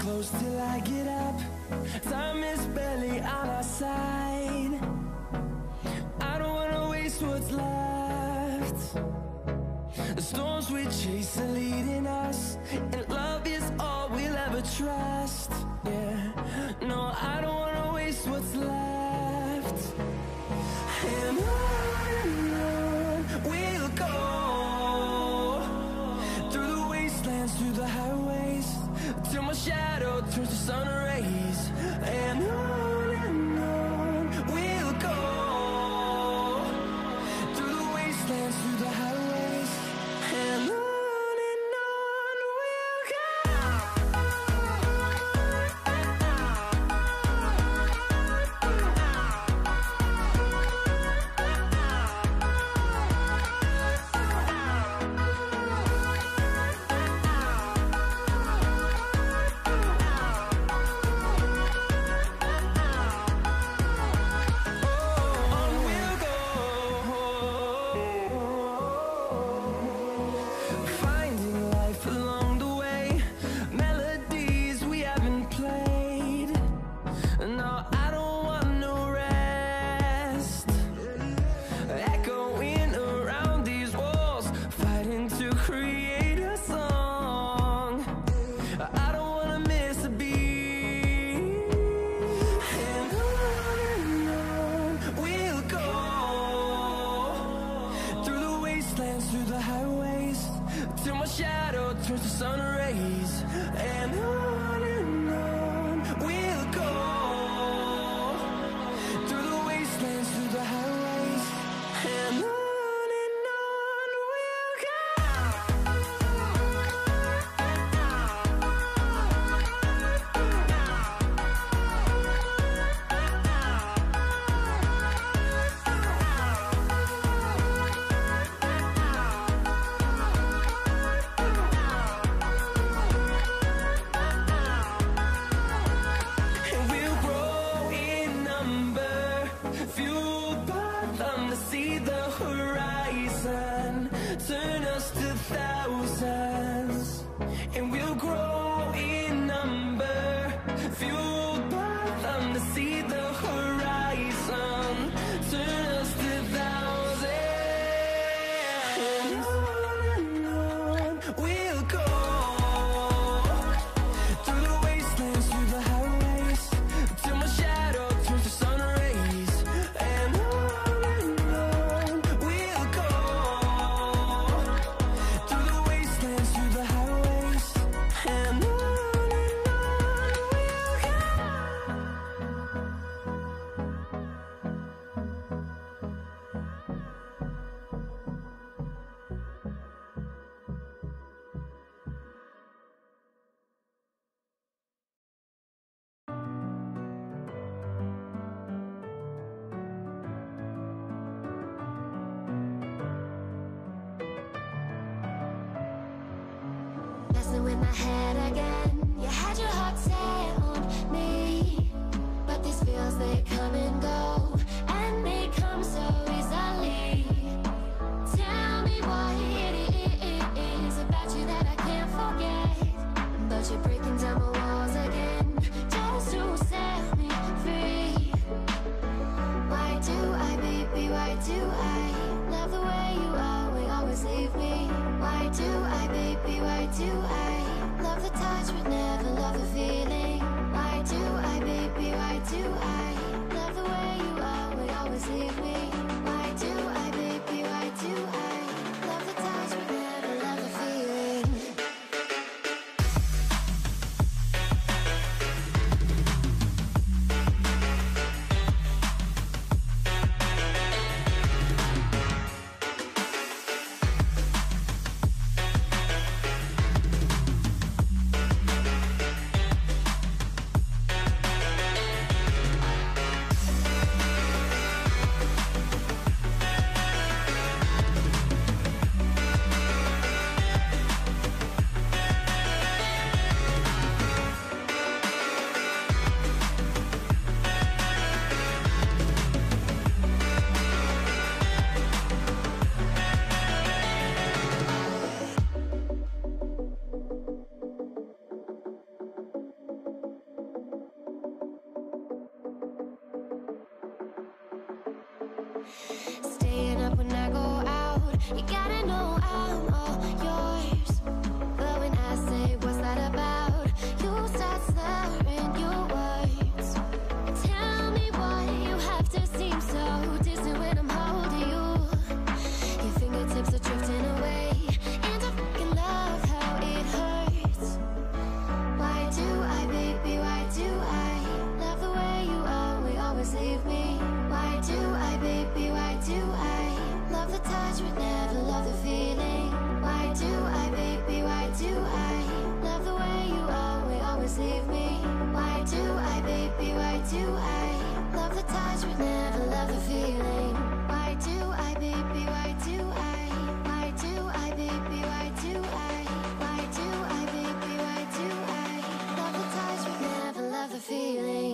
close till I get up. Time is barely on our side. I don't wanna waste what's left. The storms we chase are leading us, and love is all we'll ever trust. Yeah, no, I don't wanna waste what's left. And on we'll go, through the wastelands, through the highways, till my shadow turns to sun rays. And on we'll go, through the wastelands, through the highways, and on we'll go. Through the highways, till my shadow turns to sun rays. And on we'll go, through the wastelands, through the highways, and on we'll go. Turn us to thousands, and we'll grow in number, fueled by them to see the horizon. Turn us to thousands, and on we'll go, through the wastelands, through the highways, till my shadow turns to sun rays. And on we'll go, through the wastelands, through the highways, and on we'll go. Messing with my head again. You had your heart set on me, but these feels, they come and go, and they come so easily. Tell me what it is about you that I can't forget, but you're breaking down my walls again, just to set me free. Why do I, baby, why do I love the way you are, we always leave me? Why do I, baby, why do I love the touch but never love the feeling? Why do I, baby, why do I love the way you are, we always leave me? Why do I, baby, why do I love the touch but never love the feeling? Staying up when I go out, you gotta know I'm all yours. But when I say what's that about, you start slurring your words. Tell me why you have to seem so distant when I'm holding you. Your fingertips are drifting away, and I fucking love how it hurts. Why do I, baby, why do I love the way you always leave me? Why do I, baby, why do I love the touch but never love the feeling? Why do I, baby, why do I love the way you always leave me? Why do I, baby, why do I love the touch but never love the feeling? Why do I, baby, why do why do I, baby, why do why do I, baby, why do I love the touch but never love the feeling?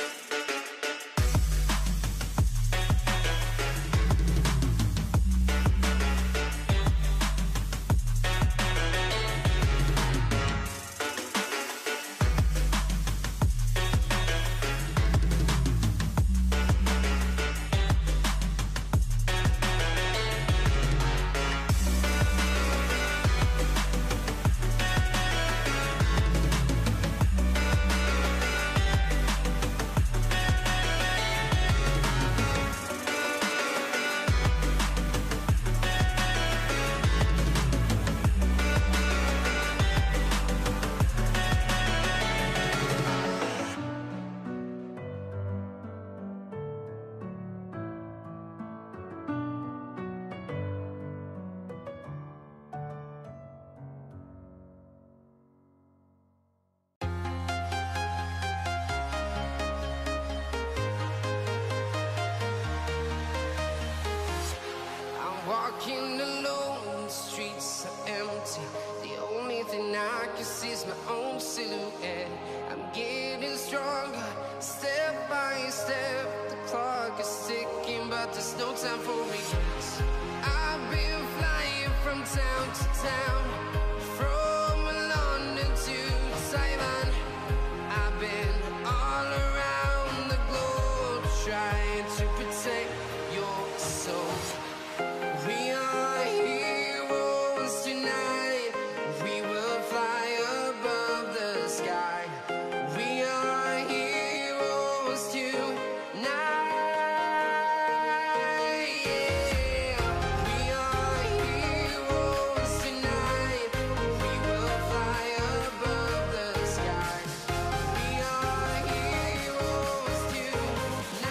Walking alone, the streets are empty. The only thing I can see is my own silhouette. I'm getting stronger, step by step. The clock is ticking, but there's no time for regrets. I've been flying from town to town, from London to Taiwan. I've been all around the globe, trying to protect your soul. We are heroes tonight. We will fly above the sky. We are heroes tonight. Yeah. We are heroes tonight. We will fly above the sky. We are heroes tonight.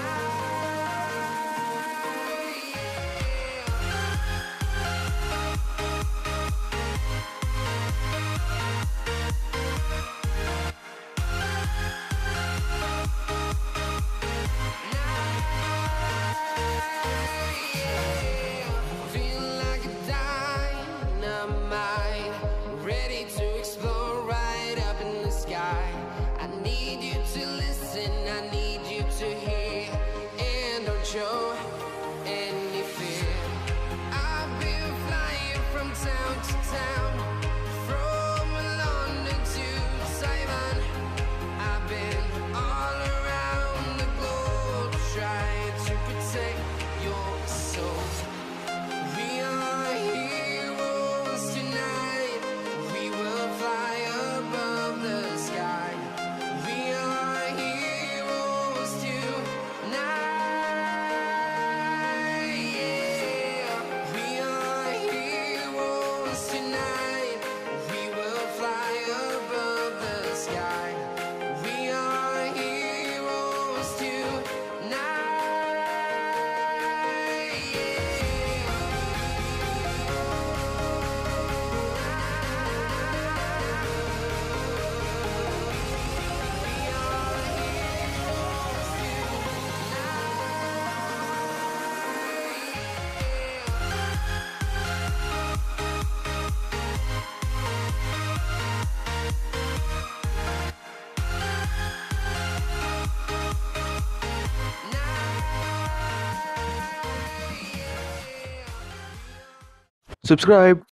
Feel like a dynamite, ready to explode right up in the sky. I need you to listen, I need you to hear, and don't show any fear. I've been flying from town to town, from London to Taiwan. I've been all around the globe, trying to protect your soul. We are heroes tonight. We will fly above the sky. We are heroes tonight. Yeah. We are heroes tonight. We will fly above the sky. We are heroes tonight. Subscribe.